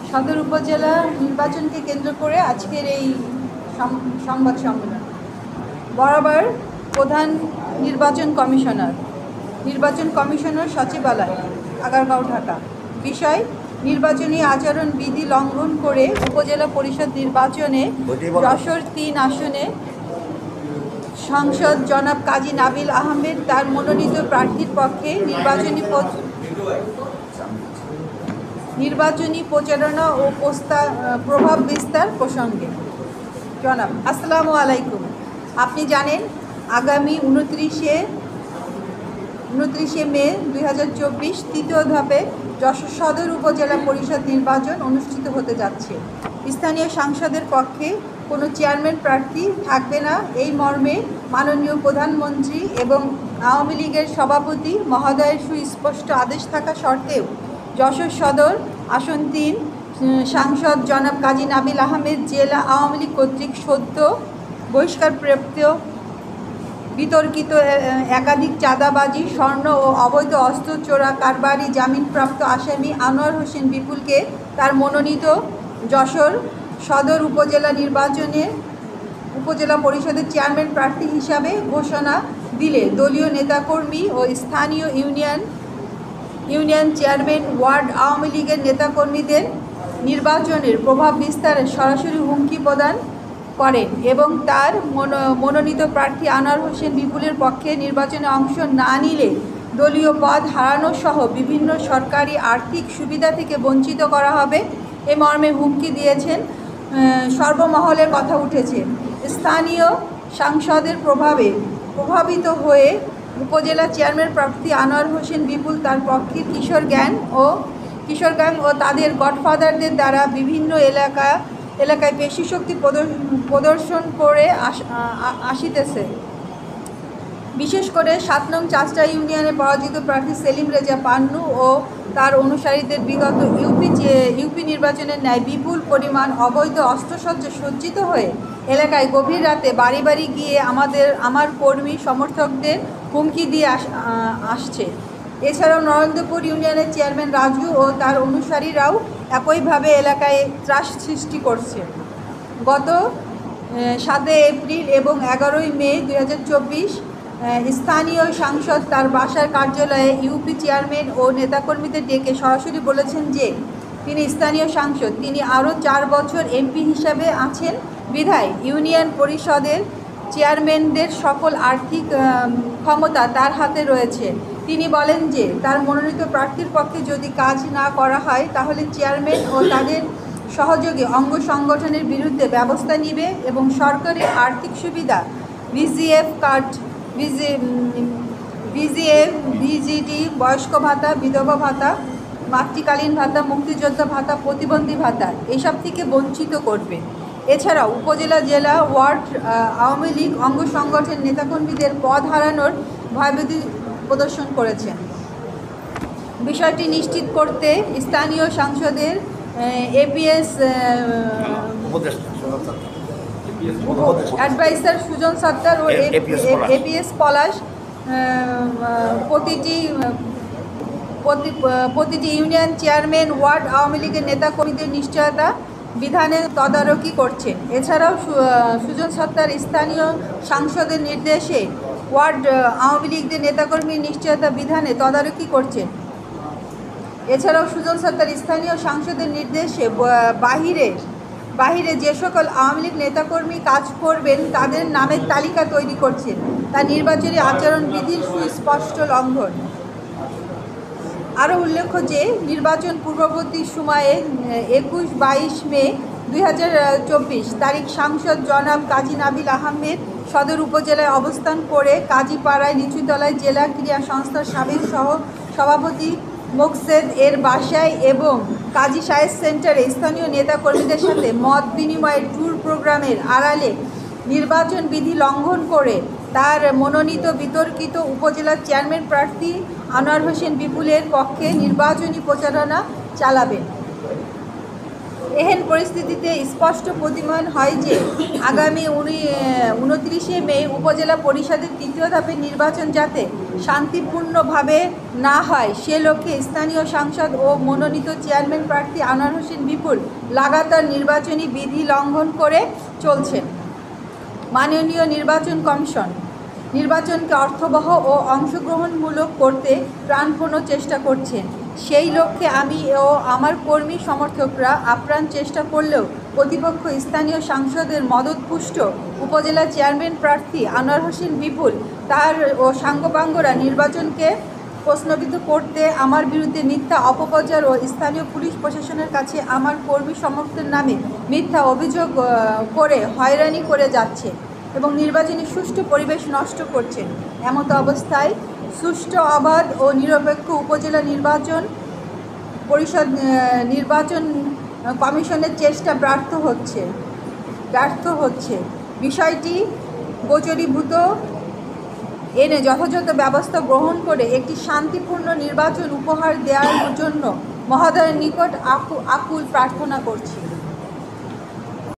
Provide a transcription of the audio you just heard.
সদর উপজেলা নির্বাচনকে কেন্দ্র করে আজকের এই সংবাদ সম্মেলন। বরাবর প্রধান নির্বাচন কমিশনার সচিবালয়, আগারগাঁও, ঢাকা। বিষয়: নির্বাচনী আচরণ বিধি লঙ্ঘন করে উপজেলা পরিষদ নির্বাচনে যশোর ৩ আসনে সাংসদ জনাব কাজী নাবিল আহমেদ তার মনোনীত প্রার্থীর পক্ষে নির্বাচনী প্রচারণা ও প্রভাব বিস্তার প্রসঙ্গে। জনাব: আসসালামু আলাইকুম। আপনি জানেন, আগামী 29শে মে 2024 তৃতীয় ধাপে যশোর সদর উপজেলা পরিষদ নির্বাচন অনুষ্ঠিত হতে যাচ্ছে। স্থানীয় সাংসদের পক্ষে কোনো চেয়ারম্যান প্রার্থী থাকবে না, এই মর্মে মাননীয় প্রধানমন্ত্রী এবং আওয়ামী লীগের সভাপতি মহোদয়ের সুস্পষ্ট আদেশ থাকা সত্ত্বেও যশোর সদর আসন 3 সাংসদ জনাব কাজী নাবিল আহমেদ জেলা আওয়ামী লীগ কর্তৃক সদ্য বহিষ্কারপ্রাপ্ত বিতর্কিত একাধিক চাঁদাবাজি, স্বর্ণ ও অবৈধ অস্ত্র চোরা কারবারি জামিনপ্রাপ্ত আসামি আনোয়ার হোসেন বিপুলকে তার মনোনীত যশোর সদর উপজেলা নির্বাচনে উপজেলা পরিষদের চেয়ারম্যান প্রার্থী হিসাবে ঘোষণা দিলে দলীয় নেতাকর্মী ও স্থানীয় ইউনিয়ন চেয়ারম্যান, ওয়ার্ড আওয়ামী লীগের নেতাকর্মীদের নির্বাচনের প্রভাব বিস্তারের সরাসরি হুমকি প্রদান করেন এবং তার মনোনীত প্রার্থী আনোয়ার হোসেন বিপুলের পক্ষে নির্বাচনে অংশ না নিলে দলীয় পদ হারানো সহ বিভিন্ন সরকারি আর্থিক সুবিধা থেকে বঞ্চিত করা হবে এ মর্মে হুমকি দিয়েছেন। সর্বমহলে কথা উঠেছে, স্থানীয় সাংসদের প্রভাবিত হয়ে উপজেলা চেয়ারম্যান প্রার্থী আনোয়ার হোসেন বিপুল তার পক্ষের কিশোর গ্যাং ও তাদের গডফাদারদের দ্বারা বিভিন্ন এলাকায় পেশি শক্তি প্রদর্শন করে আসিতেছে। বিশেষ করে 7 নং চাচড়া ইউনিয়নে পরাজিত প্রার্থী সেলিম রেজা পান্নু ও তার অনুসারীদের বিগত ইউপি নির্বাচনের ন্যায় বিপুল পরিমাণ অবৈধ অস্ত্রশস্ত্রে সজ্জিত হয়ে এলাকায় গভীর রাতে বাড়ি বাড়ি গিয়ে আমার কর্মী সমর্থকদের হুমকি দিয়ে আসছে। এছাড়াও নরেন্দ্রপুর ইউনিয়নের চেয়ারম্যান রাজু ও তার অনুসারীরাও একইভাবে এলাকায় ত্রাস সৃষ্টি করছে। গত 7 এপ্রিল এবং 11 মে 2024 স্থানীয় সাংসদ তার বাসার কার্যালয়ে ইউপি চেয়ারম্যান ও নেতাকর্মীদের ডেকে সরাসরি বলেছেন যে তিনি স্থানীয় সাংসদ, তিনি আরও 4 বছর এমপি হিসাবে আছেন বিধায় ইউনিয়ন পরিষদের চেয়ারম্যানদের সকল আর্থিক ক্ষমতা তার হাতে রয়েছে। তিনি বলেন যে তার মনোনীত প্রার্থীর পক্ষে যদি কাজ না করা হয় তাহলে চেয়ারম্যান ও তাদের সহযোগী অঙ্গ সংগঠনের বিরুদ্ধে ব্যবস্থা নিবে এবং সরকারি আর্থিক সুবিধা ভিজিএফ কার্ড, ভিজিটি, বয়স্ক ভাতা, বিধবা ভাতা, মাতৃকালীন ভাতা, মুক্তিযোদ্ধা ভাতা, প্রতিবন্ধী ভাতা এসব থেকে বঞ্চিত করবে। এছাড়াও উপজেলা, জেলা, ওয়ার্ড আওয়ামী লীগ অঙ্গ সংগঠনের নেতাকর্মীদের পদ হারানোর ভয়ভীতি প্রদর্শন করেছেন। বিষয়টি নিশ্চিত করতে স্থানীয় সাংসদের এপিএস অ্যাডভাইসার সুজন সত্তার ও এপিএস পলাশ প্রতিটি ইউনিয়ন চেয়ারম্যান, ওয়ার্ড আওয়ামী লীগের নেতাকর্মীদের নিশ্চয়তা বিধানে তদারকি করছেন। এছাড়াও সুজন সত্তার স্থানীয় সাংসদের নির্দেশে ওয়ার্ড আওয়ামী লীগের নেতাকর্মীর নিশ্চয়তা বিধানে তদারকি করছেন। এছাড়াও সুজন সত্তার স্থানীয় সাংসদের নির্দেশে বাহিরে যে সকল আওয়ামী লীগ নেতাকর্মী কাজ করবেন তাদের নামের তালিকা তৈরি করছেন, তা নির্বাচনী আচরণ বিধির সুস্পষ্ট লঙ্ঘন। আরও উল্লেখ্য যে নির্বাচন পূর্ববর্তী সময়ে 21-22 মে 2024 তারিখ সাংসদ জনাব কাজী নাবিল আহমেদ সদর উপজেলায় অবস্থান করে কাজীপাড়ায় নিচুতলায় জেলা ক্রীড়া সংস্থার সাবেক সভাপতি মোকসেদ এর বাসায় এবং কাজী সায়েদ সেন্টারে স্থানীয় নেতাকর্মীদের সাথে মত বিনিময়ের ট্যুর প্রোগ্রামের আড়ালে নির্বাচন বিধি লঙ্ঘন করে তার মনোনীত বিতর্কিত উপজেলার চেয়ারম্যান প্রার্থী আনোয়ার হোসেন বিপুলের পক্ষে নির্বাচনী প্রচারণা চালাবেন। এহেন পরিস্থিতিতে স্পষ্ট প্রতীয়মান হয় যে আগামী 29শে মে উপজেলা পরিষদের তৃতীয় ধাপের নির্বাচন যাতে শান্তিপূর্ণভাবে না হয় সে লক্ষ্যে স্থানীয় সাংসদ ও মনোনীত চেয়ারম্যান প্রার্থী আনোয়ার হোসেন বিপুল লাগাতার নির্বাচনী বিধি লঙ্ঘন করে চলছেন। মাননীয় নির্বাচন কমিশন নির্বাচনকে অর্থবহ ও অংশগ্রহণমূলক করতে প্রাণপণ চেষ্টা করছেন। সেই লক্ষ্যে আমি ও আমার কর্মী সমর্থকরা আপ্রাণ চেষ্টা করলেও প্রতিপক্ষ স্থানীয় সাংসদের মদতপুষ্ট উপজেলা চেয়ারম্যান প্রার্থী আনোয়ার হোসেন বিপুল তার ও সাঙ্গপাঙ্গরা নির্বাচনকে প্রশ্নবিদ্ধ করতে আমার বিরুদ্ধে মিথ্যা অপপ্রচার ও স্থানীয় পুলিশ প্রশাসনের কাছে আমার কর্মী সমর্থকদের নামে মিথ্যা অভিযোগ করে হয়রানি করে যাচ্ছে এবং নির্বাচনী সুষ্ঠু পরিবেশ নষ্ট করছেন। এমত অবস্থায় সুষ্ঠু, অবাধ ও নিরপেক্ষ উপজেলা নির্বাচন পরিষদ নির্বাচন কমিশনের চেষ্টা ব্যর্থ হচ্ছে। বিষয়টি গোচরীভূত এনে যথাযথ ব্যবস্থা গ্রহণ করে একটি শান্তিপূর্ণ নির্বাচন উপহার দেওয়ার জন্য মহোদয়ের নিকট আকুল প্রার্থনা করছি।